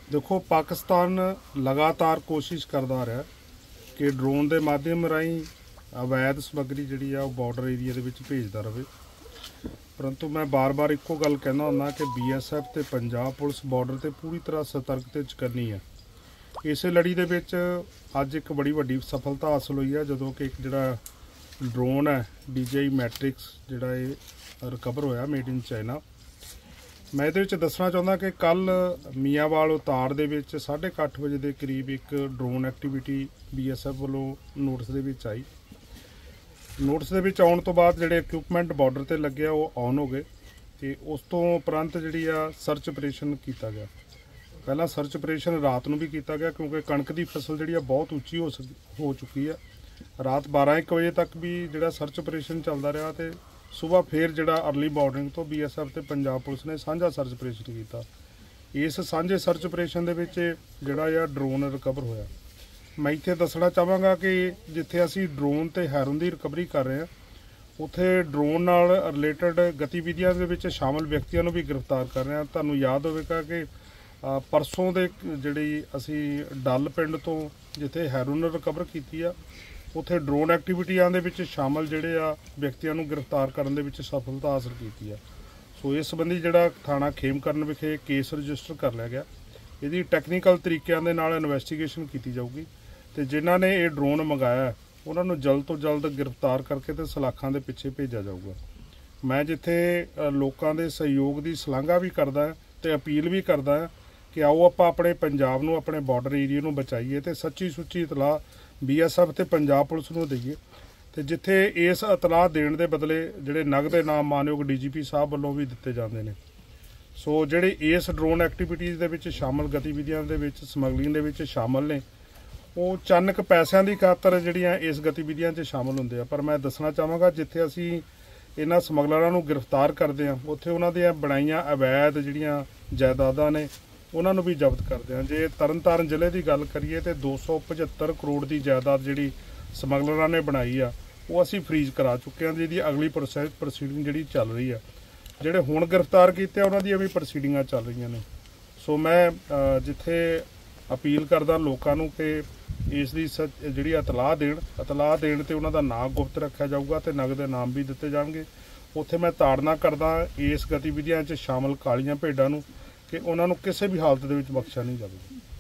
देखो पाकिस्तान लगातार कोशिश करता रहा कि ड्रोन के माध्यम राही अवैध समग्री जी बॉर्डर एरिया भेजता रहे। परंतु मैं बार बार एको गल कहना हुन्ना कि BSF ते पंजाब पुलिस बॉर्डर ते पूरी तरह सतर्क ते चकन्नी है। इस लड़ी दे विच अज एक बड़ी वड्डी सफलता हासिल हुई है जदों कि एक जिहड़ा ड्रोन है DJI मैट्रिक्स जिहड़ा ये रिकवर होया मेड इन चाइना। मैं ये दसना चाहता कि कल मियांवाल उतार दे विच 8:30 बजे के करीब एक ड्रोन एक्टिविटी BSF वालों नोटिस दे विच आई। नोटिस दे विच आउण तो बाद जिहड़े इक्विपमेंट बॉर्डर ते लगे वो ऑन हो गए ते उस तो उपरंत जिहड़ी आ सर्च ऑपरेशन किया गया। पहला सर्च ऑपरेशन रात नूं भी किया गया क्योंकि कणक की फसल जिहड़ी आ बहुत उच्ची हो चुकी है। रात 12-1 बजे तक भी जिहड़ा सर्च ऑपरेशन चलता रहा तो सुबह फिर जिहड़ा अर्ली मॉर्निंग तो BSF ते पंजाब पुलिस ने साझा सर्च ऑपरेशन किया। इस साझे सर्च ऑपरेशन दे विच जिहड़ा आ ड्रोन रिकवर होया। मैं इत्थे दसना चाहांगा कि जिथे असी ड्रोन ते हैरोन की रिकवरी कर रहे हैं उत्थे ड्रोन नाल रिलेटेड गतिविधियां दे विच शामिल व्यक्तियों भी गिरफ्तार कर रहे हैं। तुहानूं याद होवेगा कि परसों दे जिहड़ी असी डल पिंड तो जिथे हैरोन रिकवर कीती आ उत्थे ड्रोन एक्टिविटियां दे विच शामिल जिहड़े आ व्यक्तियों नूं गिरफ्तार करन दे विच सफलता हासिल कीती है। सो इस संबंधी जिहड़ा थाणा खेमकरन विखे केस रजिस्टर कर लिया गया। इहदी टैक्नीकल तरीकों के नाल इन्वैस्टिगेशन की जाऊगी तो जिन्हों ने ये ड्रोन मंगाया उन्होंने जल्द तो जल्द गिरफ्तार करके तो सलाखां दे पिछे भेजा जाऊगा। मैं जिथे लोगों के सहयोग की सलाघा भी करदा तो अपील भी करदा कि आओ आप अपने पंजाब नूं अपने बॉर्डर एरिए नूं बचाइए तो सच्ची सुच्ची इतलाह BSF ते पंजाब पुलिस नूं दईए तो जिथे इस इतलाह देण दे बदले जिहड़े नगद इनाम मानयोग DGP साहब वालों भी दिते जांदे ने। सो जिहड़े इस ड्रोन एक्टिविटीज़ दे विच शामिल गतिविधियां दे विच समगलिंग दे विच शामिल ने वो चंद पैसों की खातर जिहड़ियां इस गतिविधियां च शामिल होंदे आ। पर मैं दसना चाहांगा जिथे असी इन्हां समगलरां नूं गिरफ्तार करदे हां उत्थे उन्हां दीआं बनाईआं अवैध जिहड़ियां जायदादां ने उन्हां नूं भी जब्त करदे हां। जे तरनताਰਨ जिले की गल करिए तो 275 करोड़ की जायदाद जिहड़ी समगलरां ने बनाई आ वो असी फ्रीज करा चुके हैं जिहदी अगली प्रोसीडिंग जिहड़ी चल रही है। जिहड़े हुण गिरफ्तार कीते उन्हां दीआं भी प्रोसीडिंगां चल रही ने। सो मैं जिथे अपील करदा लोकां नूं कि इसकी जिहड़ी इतलाह देण ते उन्हां दा नाम गुप्त रखा जाऊगा तो नगद इनाम भी दिते जाणगे। उत्थे मैं ताड़ना करदा इस गतिविधियां च शामिल कालियां भेडां नूं कि उन्हां नूं किसी भी हालत दे विच बख्शिया नहीं जावेगा।